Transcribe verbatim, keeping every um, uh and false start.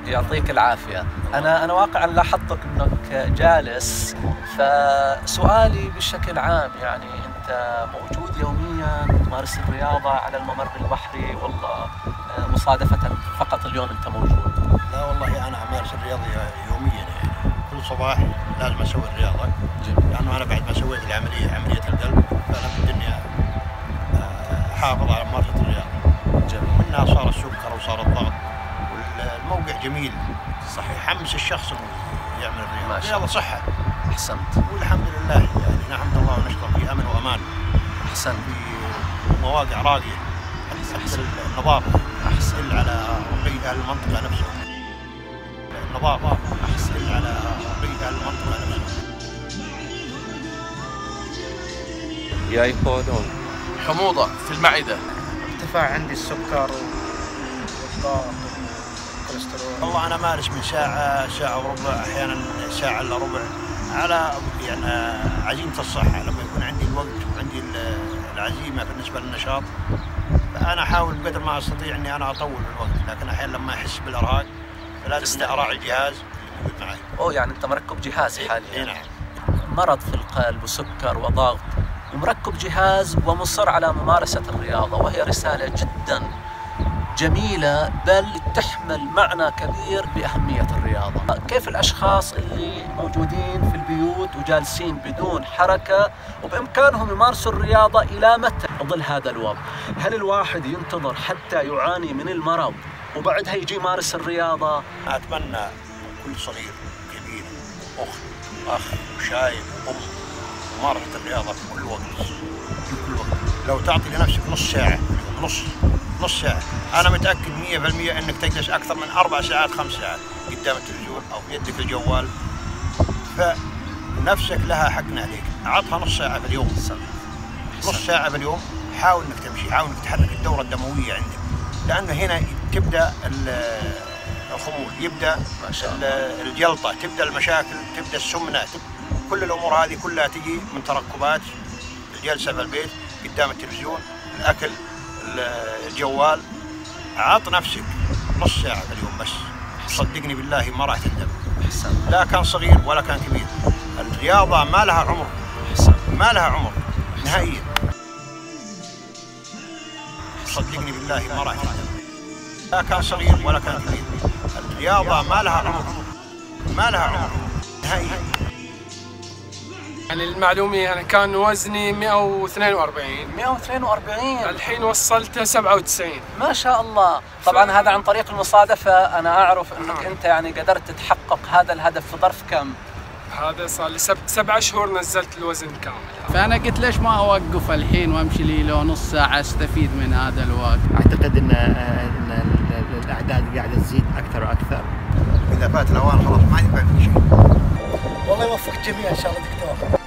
يعطيك العافية. أنا أنا واقعا لاحظتك أنك جالس، فسؤالي بشكل عام يعني أنت موجود يوميا تمارس الرياضة على الممر البحري ولا مصادفة فقط اليوم أنت موجود؟ لا والله أنا أمارس الرياضة يوميا، يعني كل صباح لازم أسوي الرياضة. جميل. لأنه أنا بعد ما سويت العملية عملية القلب فأنا في الدنيا أحافظ على ممارسة الرياضة. جميل. منها صار السكر وصار الضغط، والموقع جميل صحيح، يحمس الشخص إنه يعمل الرياضة. الرياضة صحة. أحسنت. والحمد لله يعني نحمد الله ونشكر في أمن وأمان. أحسنت. في مواقع راقية. أحسن. النظافة. أحسن. على رقي أهل المنطقة نفسهم. النظافة. أحسن. على رقي أهل المنطقة نفسهم. يقولون حموضة في المعدة، ارتفاع عندي السكر والضغط والكوليسترول. والله أنا مارس من ساعة ساعة وربع، أحيانا ساعة إلا ربع، على يعني عزيمة الصحة. لما يكون عندي الوقت وعندي العزيمة بالنسبة للنشاط فأنا أحاول بقدر ما أستطيع إني أنا أطول الوقت، لكن أحيانا لما أحس بالإرهاق فلازم إني أراعي الجهاز اللي موجود معي. أوه يعني أنت مركب جهاز حاليا؟ إيه نعم. مرض في القلب وسكر وضغط ومركب جهاز ومصر على ممارسة الرياضة، وهي رسالة جدا جميلة بل تحمل معنى كبير بأهمية الرياضة. كيف الأشخاص اللي موجودين في البيوت وجالسين بدون حركة وبإمكانهم يمارسوا الرياضة إلى متى ظل هذا الوضع؟ هل الواحد ينتظر حتى يعاني من المرض وبعدها يجي يمارس الرياضة؟ أتمنى كل صغير كبير أخت أخ وشايب وأم ممارسة الرياضة في كل وقت، في كل وقت. لو تعطي لنفسك نص ساعة، نص نص ساعة، أنا متأكد مية بالمية إنك تجلس أكثر من أربع ساعات خمس ساعات قدام التلفزيون أو بيدك الجوال، فنفسك لها حق عليك. أعطها نص ساعة في اليوم، نص ساعة في اليوم. حاول إنك تمشي، حاول إنك تحرك الدورة الدموية عندك، لأنه هنا تبدأ الخمول، يبدأ الجلطة، تبدأ المشاكل، تبدأ السمنة، كل الأمور هذه كلها تجي من تركبات الجلسة في البيت قدام التلفزيون، الأكل، الجوال. عط نفسك نص ساعة في اليوم بس، صدقني بالله ما راح تندم. لا كان صغير ولا كان كبير، الرياضة ما لها عمر، ما لها عمر نهائيا. صدقني بالله ما راح تندم. لا كان صغير ولا كان كبير، الرياضة ما لها عمر، ما لها عمر نهائيا. يعني المعلومية أنا كان وزني مئة واثنين وأربعين مئة واثنين وأربعين، الحين وصلت سبعة وتسعين. ما شاء الله. طبعا ف... هذا عن طريق المصادفة. أنا أعرف أنك أنت يعني قدرت تحقق هذا الهدف في ظرف كم؟ هذا صار لي سب... سبع شهور نزلت الوزن كامل. فأنا قلت ليش ما أوقف الحين وأمشي لي لو نص ساعة أستفيد من هذا الوقت. أعتقد أن أن الأعداد قاعدة تزيد أكثر وأكثر. إذا فات الأوان خلاص ما ينفع في شيء. والله يوفق الجميع إن شاء الله دكتور.